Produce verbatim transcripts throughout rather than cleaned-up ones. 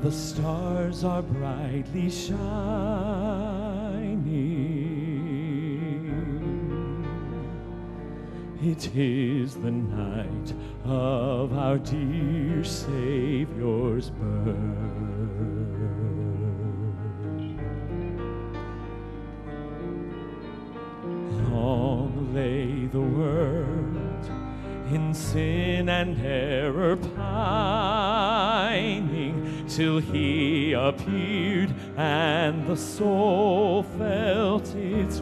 The stars are brightly shining. It is the night of our dear Savior's birth. Long lay the world in sin and error pining, till he appeared and the soul felt its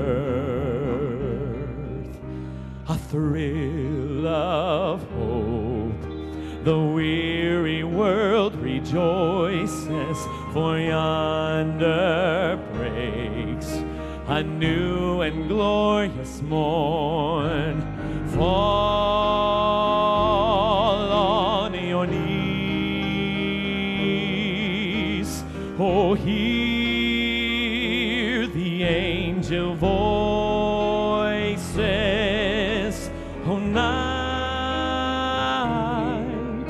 worth. A thrill of hope, the weary world rejoices, for yonder breaks a new and glorious morn. Fall on your knees, oh, hear the angel voices, oh, night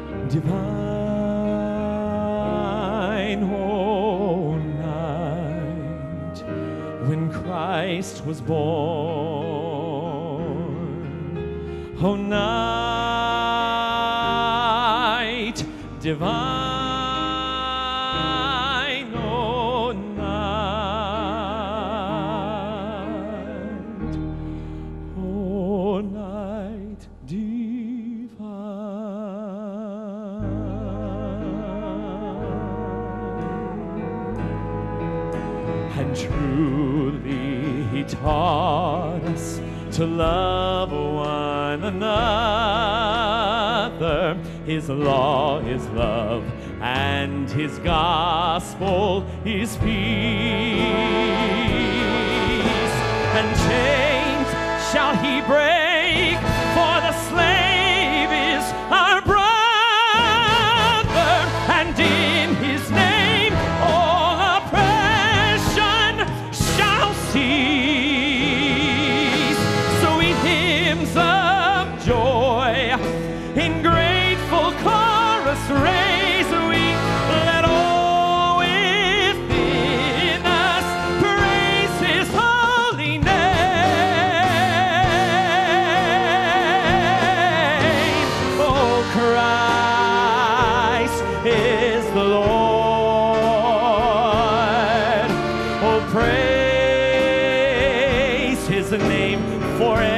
divine, oh, night when Christ was born. Oh, night divine, oh, night, oh, night divine. And truly he taught us to love one another. His law is love, and his gospel is peace. And chains shall he break, for the slave is our brother, and in his name all oppression shall cease. Hymns of joy in grateful chorus raise we, let all within us praise his holy name. Oh, Christ is the Lord. Oh, praise his name forever.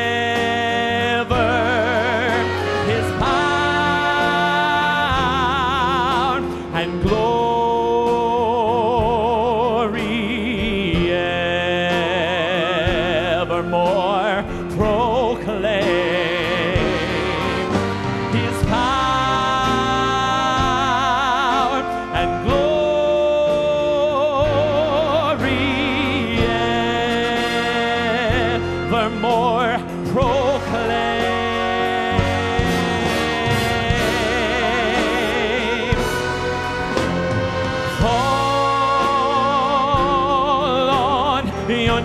Your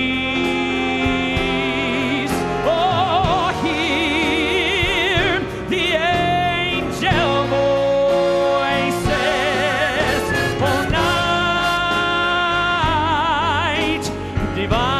knees, oh, hear the angel voices, oh, night divine.